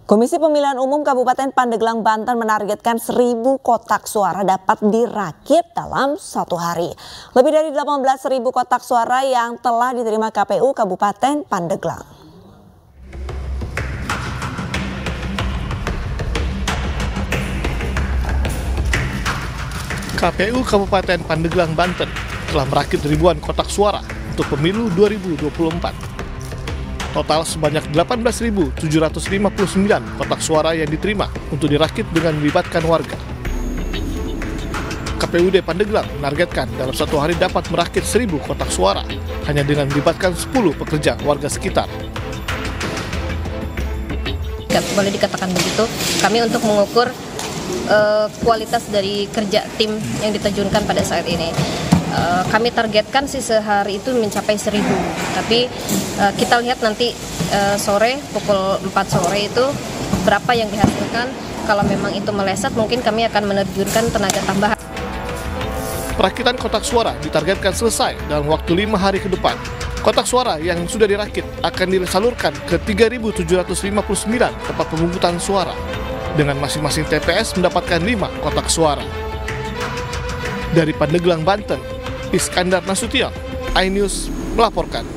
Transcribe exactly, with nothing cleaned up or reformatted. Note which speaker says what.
Speaker 1: Komisi Pemilihan Umum Kabupaten Pandeglang, Banten menargetkan seribu kotak suara dapat dirakit dalam satu hari. Lebih dari delapan belas ribu kotak suara yang telah diterima K P U Kabupaten Pandeglang.
Speaker 2: K P U Kabupaten Pandeglang, Banten telah merakit ribuan kotak suara untuk pemilu dua ribu dua puluh empat. Total sebanyak delapan belas ribu tujuh ratus lima puluh sembilan kotak suara yang diterima untuk dirakit dengan melibatkan warga. K P U D Pandeglang menargetkan dalam satu hari dapat merakit seribu kotak suara hanya dengan melibatkan sepuluh pekerja warga sekitar.
Speaker 3: Boleh dikatakan begitu, kami untuk mengukur uh, kualitas dari kerja tim yang diterjunkan pada saat ini. Uh, kami targetkan sih sehari itu mencapai seribu, tapi uh, kita lihat nanti uh, sore pukul empat sore itu berapa yang dihasilkan. Kalau memang itu meleset, mungkin kami akan menerjunkan tenaga tambahan.
Speaker 2: Perakitan kotak suara ditargetkan selesai dalam waktu lima hari ke depan. Kotak suara yang sudah dirakit akan disalurkan ke tiga ribu tujuh ratus lima puluh sembilan tempat pemungutan suara, dengan masing-masing T P S mendapatkan lima kotak suara. Dari Pandeglang, Banten, Iskandar Nasution, iNews melaporkan.